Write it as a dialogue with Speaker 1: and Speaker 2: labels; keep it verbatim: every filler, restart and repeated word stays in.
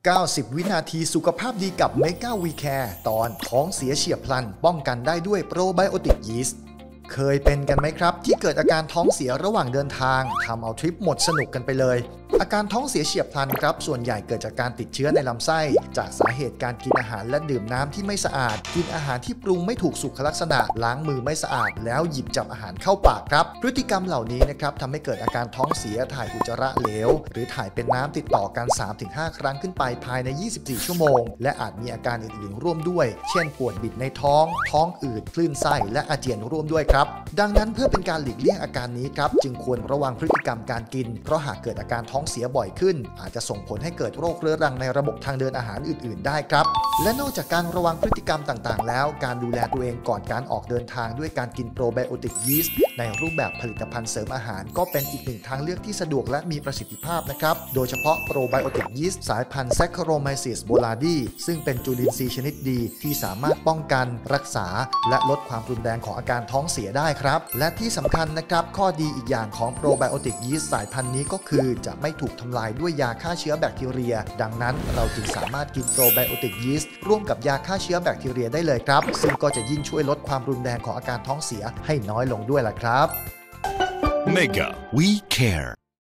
Speaker 1: เก้าสิบ วินาทีสุขภาพดีกับ Mega We Care ตอนท้องเสียเฉียบพลันป้องกันได้ด้วยโปรไบโอติกยีสต์เคยเป็นกันไหมครับที่เกิดอาการท้องเสียระหว่างเดินทางทำเอาทริปหมดสนุกกันไปเลยอาการท้องเสียเฉียบพลันครับส่วนใหญ่เกิดจากการติดเชื้อในลำไส้จากสาเหตุการกินอาหารและดื่มน้ำที่ไม่สะอาดกินอาหารที่ปรุงไม่ถูกสุขลักษณะล้างมือไม่สะอาดแล้วหยิบจับอาหารเข้าปากครับพฤติกรรมเหล่านี้นะครับทำให้เกิดอาการท้องเสียถ่ายอุจจาระเหลวหรือถ่ายเป็นน้ำติดต่อกัน สามถึงห้า ครั้งขึ้นไปภายในยี่สิบสี่ชั่วโมงและอาจมีอาการอื่นๆร่วมด้วยเช่นปวดบิดในท้องท้องอืดคลื่นไส้และอาเจียนร่วมด้วยครับดังนั้นเพื่อเป็นการหลีกเลี่ยงอาการนี้ครับจึงควรระวังพฤติกรรมการกินเพราะหากเกิดอาการท้องเสียบ่อยขึ้นอาจจะส่งผลให้เกิดโรคเรื้อรังในระบบทางเดินอาหารอื่นๆได้ครับและนอกจากการระวังพฤติกรรมต่างๆแล้วการดูแลตัวเองก่อนการออกเดินทางด้วยการกินโปรไบโอติกยีสต์ในรูปแบบผลิตภัณฑ์เสริมอาหารก็เป็นอีกหนึ่งทางเลือกที่สะดวกและมีประสิทธิภาพนะครับโดยเฉพาะโปรไบโอติกยีสต์สายพันธุ์ Saccharomyces boulardii ซึ่งเป็นจุลินทรีย์ชนิดดีที่สามารถป้องกันรักษาและลดความรุนแรงของอาการท้องเสียได้ครับและที่สำคัญนะครับข้อดีอีกอย่างของโปรไบโอติกยีสต์สายพันธุ์นี้ก็คือจะไม่ถูกทำลายด้วยยาฆ่าเชื้อแบคทีเรียดังนั้นเราจึงสามารถกินโปรไบโอติกยีสต์ร่วมกับยาฆ่าเชื้อแบคทีเรียได้เลยครับซึ่งก็จะยิ่งช่วยลดความรุนแรงของอาการท้องเสียให้น้อยลงด้วยล่ะครับ
Speaker 2: Mega We Care